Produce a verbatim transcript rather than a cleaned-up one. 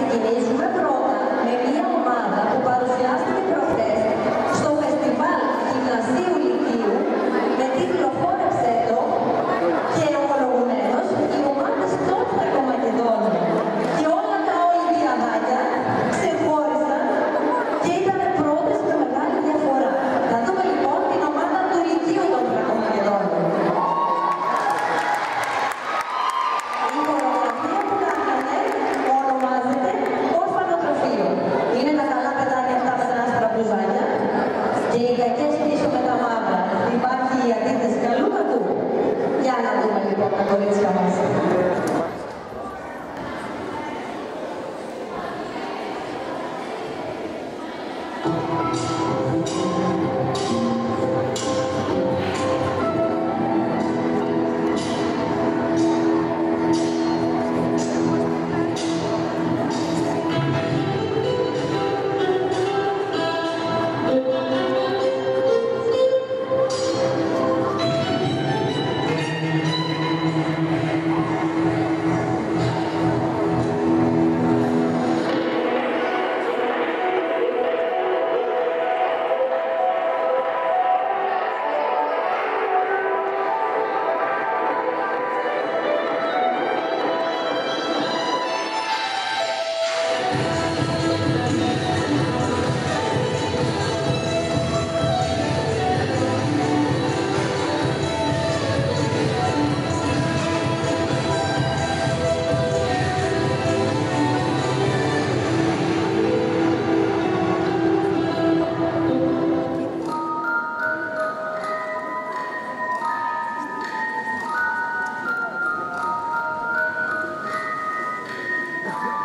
ξεκινήσουμε πρώτα με μια ομάδα που παρουσιάστηκε προχθές στο φεστιβάλ Γυμνασίου Λυκείου με τίτλο «Χόρεψέ το» και ομολογουμένως οι ομάδες των Θρακομακεδόνων και όλα τα Ολυμπιαδάκια ξεχώρισαν και ήταν πρώτες με μεγάλη διαφορά. Θα δούμε λοιπόν την ομάδα του Λυκείου των Θρακομακεδόνων. Η χορογραφία που κάνανε ονομάζεται Ορφανοτροφείο. Είναι τα καλά παιδάκια αυτά με τα άσπρα μπλουζάκια και οι κακές πίσω με τα μαύρα. Υπάρχει η αντίθεση καλού κακού. Για να δούμε λοιπόν τα κορίτσια μας. Yeah.